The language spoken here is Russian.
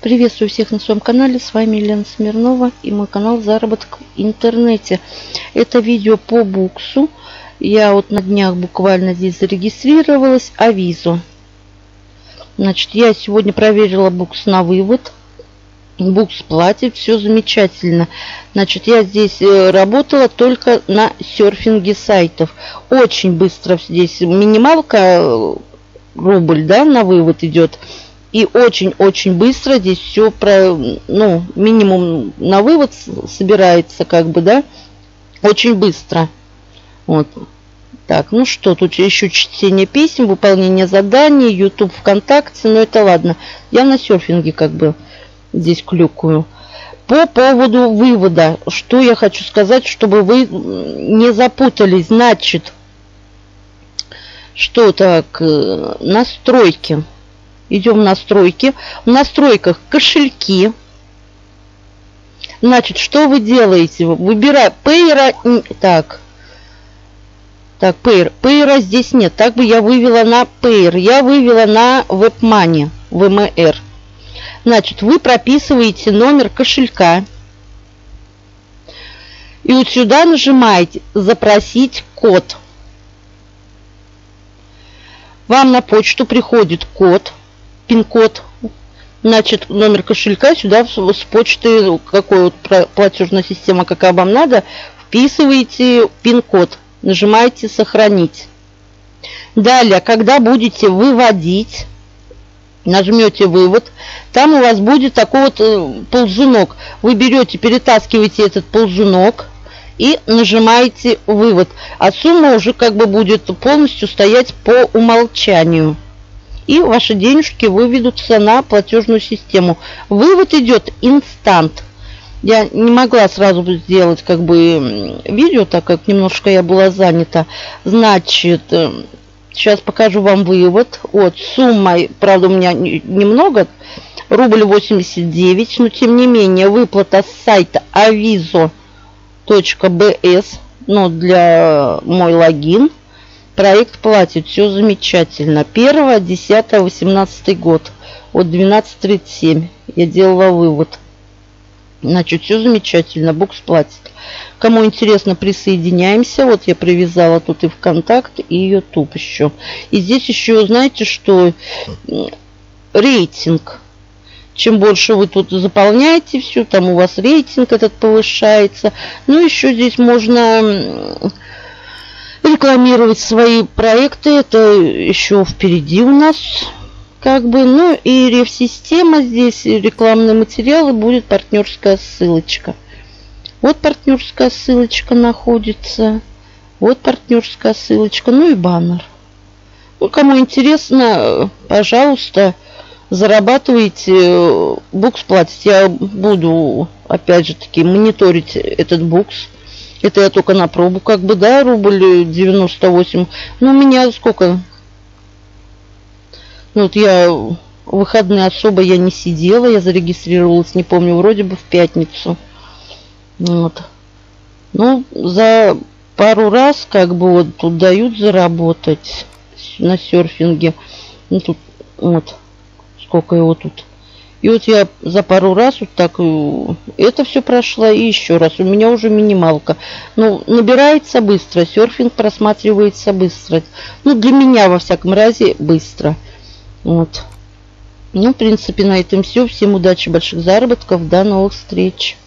Приветствую всех на своем канале. С вами Елена Смирнова и мой канал Заработок в интернете. Это видео по буксу. Я вот на днях буквально здесь зарегистрировалась. Авизо. Значит, я сегодня проверила букс на вывод. Букс платит, все замечательно. Значит, я здесь работала только на серфинге сайтов. Очень быстро здесь минималка рубль, да, на вывод идет. И очень-очень быстро здесь все минимум на вывод собирается, как бы, да, очень быстро. Вот. Так, ну что, тут еще чтение писем, выполнение заданий, YouTube, ВКонтакте, но это ладно. Я на серфинге как бы здесь клюкаю. По поводу вывода, что я хочу сказать, чтобы вы не запутались. Значит, что так, настройки. Идем в настройки. В настройках кошельки. Значит, что вы делаете? Выбирая Payer. Так, Payer здесь нет. Так бы я вывела на Payer. Я вывела на WebMoney, ВМР. Значит, вы прописываете номер кошелька. И вот сюда нажимаете «Запросить код». Вам на почту приходит код, пин-код. Значит, номер кошелька сюда с почты, какой вот платежная система, какая вам надо, вписываете пин-код. Нажимаете «Сохранить». Далее, когда будете выводить, нажмете «Вывод», там у вас будет такой вот ползунок. Вы берете, перетаскиваете этот ползунок и нажимаете «Вывод». А сумма уже как бы будет полностью стоять по умолчанию. И ваши денежки выведутся на платежную систему. Вывод идет инстант. Я не могла сразу сделать как бы видео, так как немножко я была занята. Значит, сейчас покажу вам вывод. Вот, сумма, правда, у меня немного, рубль 89, но тем не менее выплата с сайта avizo.bs, ну, для мой логин. Проект платит, все замечательно. 1, 10, 18 год, от 12:37 я делала вывод. Значит, все замечательно, букс платит. Кому интересно, присоединяемся. Вот я привязала тут и ВКонтакт, и YouTube еще. И здесь еще, знаете, что рейтинг. Чем больше вы тут заполняете все, там у вас рейтинг этот повышается. Ну, еще здесь можно рекламировать свои проекты. Это еще впереди у нас. Как бы, ну и реф-система здесь, рекламные материалы, будет партнерская ссылочка. Вот партнерская ссылочка находится. Вот партнерская ссылочка, ну и баннер. Ну, кому интересно, пожалуйста, зарабатывайте, букс платить. Я буду, опять же таки, мониторить этот букс. Это я только на пробу, как бы, да, рубль 98. Ну, у меня сколько? Ну, вот я в выходные особо я не сидела, я зарегистрировалась, не помню, вроде бы в пятницу. Вот. Ну, за пару раз, как бы, вот тут дают заработать на серфинге. Ну, тут, вот, сколько его тут. И вот я за пару раз вот так это все прошла, и еще раз. У меня уже минималка. Ну, набирается быстро, серфинг просматривается быстро. Ну, для меня, во всяком разе, быстро. Вот. Ну, в принципе, на этом все. Всем удачи, больших заработков. До новых встреч.